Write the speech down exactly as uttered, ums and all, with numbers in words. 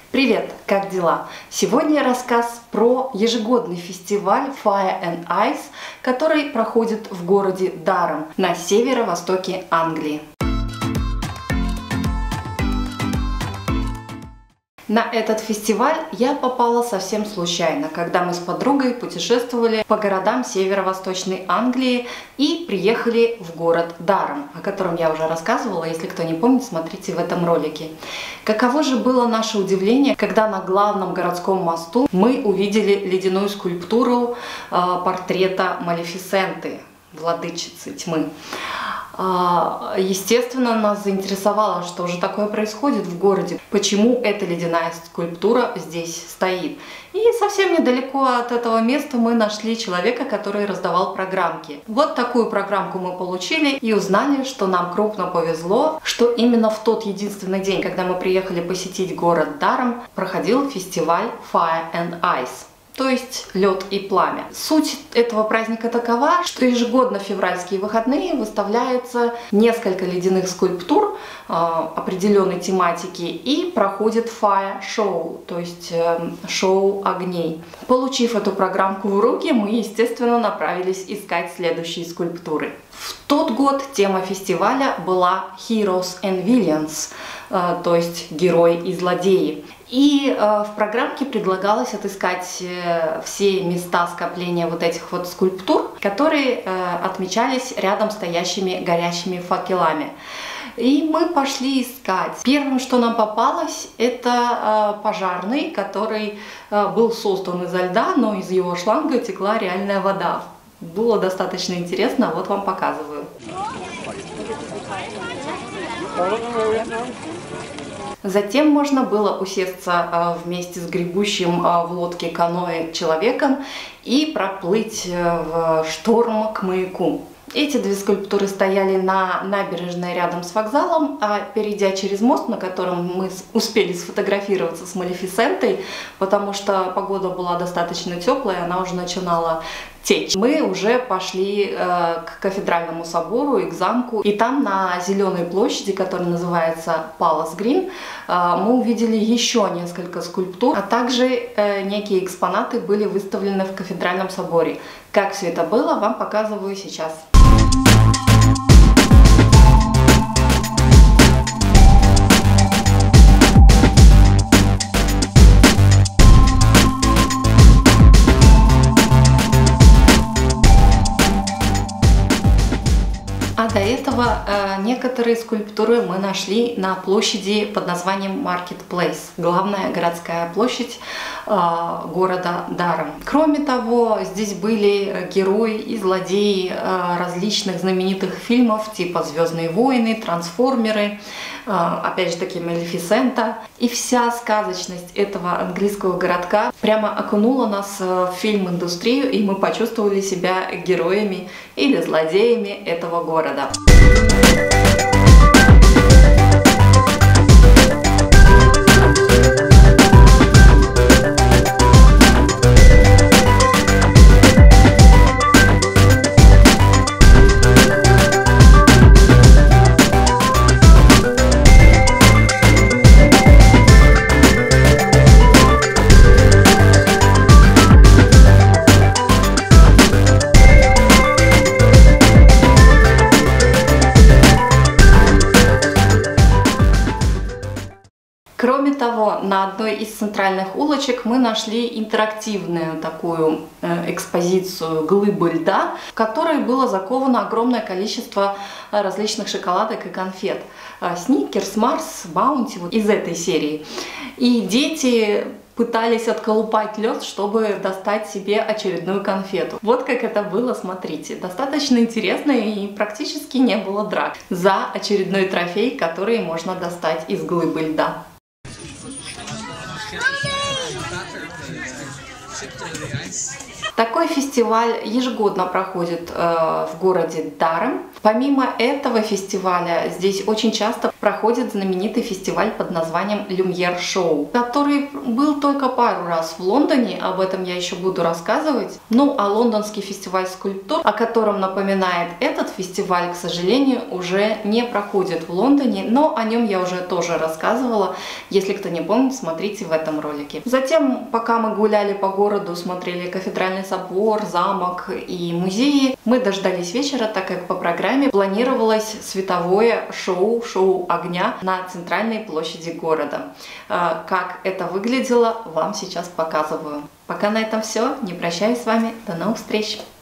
Привет, как дела? Сегодня рассказ про ежегодный фестиваль Fire and Ice, который проходит в городе Даром на северо-востоке Англии. На этот фестиваль я попала совсем случайно, когда мы с подругой путешествовали по городам северо-восточной Англии и приехали в город Даром, о котором я уже рассказывала. Если кто не помнит, смотрите в этом ролике. Каково же было наше удивление, когда на главном городском мосту мы увидели ледяную скульптуру э, портрета Малефисенты, владычицы тьмы. Естественно, нас заинтересовало, что же такое происходит в городе, почему эта ледяная скульптура здесь стоит. И совсем недалеко от этого места мы нашли человека, который раздавал программки. Вот такую программку мы получили и узнали, что нам крупно повезло, что именно в тот единственный день, когда мы приехали посетить город Даром, проходил фестиваль Fire and Ice. То есть лед и пламя. Суть этого праздника такова, что ежегодно в февральские выходные выставляется несколько ледяных скульптур э, определенной тематики и проходит fire show, то есть э, шоу огней. Получив эту программку в руки, мы, естественно, направились искать следующие скульптуры. В тот год тема фестиваля была Heroes and Villains, э, то есть герои и злодеи. И э, в программке предлагалось отыскать э, все места скопления вот этих вот скульптур, которые э, отмечались рядом стоящими горящими факелами. И мы пошли искать. Первым, что нам попалось, это э, пожарный, который э, был создан изо льда, но из его шланга текла реальная вода. Было достаточно интересно, вот вам показываю. Затем можно было усесться вместе с гребущим в лодке каноэ человеком и проплыть в шторм к маяку. Эти две скульптуры стояли на набережной рядом с вокзалом, а перейдя через мост, на котором мы успели сфотографироваться с Малефисентой, потому что погода была достаточно теплая, она уже начинала течь, мы уже пошли э, к кафедральному собору и к замку. И там на зеленой площади, которая называется Palace Green, э, мы увидели еще несколько скульптур, а также э, некие экспонаты были выставлены в кафедральном соборе. Как все это было, вам показываю сейчас. А до этого э, некоторые скульптуры мы нашли на площади под названием Market Place, главная городская площадь э, города Даром. Кроме того, здесь были герои и злодеи э, различных знаменитых фильмов типа «Звездные войны», «Трансформеры», э, опять же таки «Малефисента». И вся сказочность этого английского городка прямо окунула нас в фильм-индустрию, и мы почувствовали себя героями или злодеями этого города. Кроме того, на одной из центральных улочек мы нашли интерактивную такую э, экспозицию глыбы льда, в которой было заковано огромное количество различных шоколадок и конфет. Сникерс, Марс, Баунти, вот из этой серии. И дети пытались отколупать лед, чтобы достать себе очередную конфету. Вот как это было, смотрите. Достаточно интересно, и практически не было драк за очередной трофей, который можно достать из глыбы льда. Такой фестиваль ежегодно проходит э, в городе Дарем. Помимо этого фестиваля здесь очень часто проходит знаменитый фестиваль под названием Люмьер Шоу, который был только пару раз в Лондоне, об этом я еще буду рассказывать. Ну а лондонский фестиваль скульптур, о котором напоминает этот фестиваль, к сожалению, уже не проходит в Лондоне, но о нем я уже тоже рассказывала. Если кто не помнит, смотрите в этом ролике. Затем, пока мы гуляли по городу, смотрели кафедральный собор, замок и музеи, мы дождались вечера, так как по программе планировалось световое шоу, шоу огня на центральной площади города. Как это выглядело, вам сейчас показываю. Пока на этом все. Не прощаюсь с вами. До новых встреч!